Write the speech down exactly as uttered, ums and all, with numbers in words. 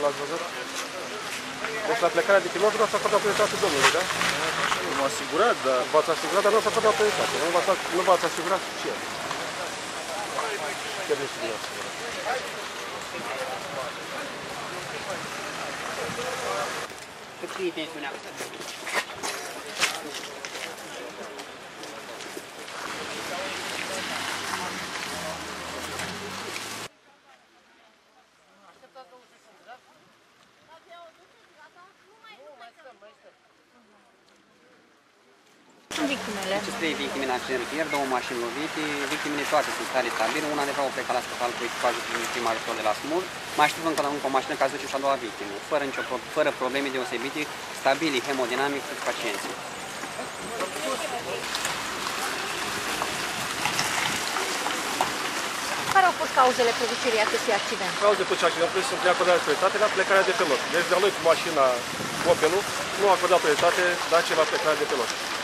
l-ați văzut? Deci la plecarea de pilot v-ați acordat prioritate domnului, da? M-am asigurat, dar... V-ați asigurat, dar nu ați acordat prioritate. Nu v-ați asigurat ce? Ce vreți să vă asigurat? Cât scrie tensiunea? Victimele. Aceste trei victime în accident rutier, două mașini lovite, victimele toate sunt stare stabile, una deja o plecat la spital cu echipajul prim ajutor de la SMUR, mai aștept încă, încă o mașină ca să duce și a doua victimă, fără, nicio, fără probleme deosebite, stabili, hemodinamic, cu pacienții. Care au fost cauzele producerii acestui accident? Cauzele producerii accidentului sunt neacordate prioritate la plecarea de pilot. Deci de-a lui cu mașina, Opelul, nu a acordat prioritate, dar ce la plecarea de pilot.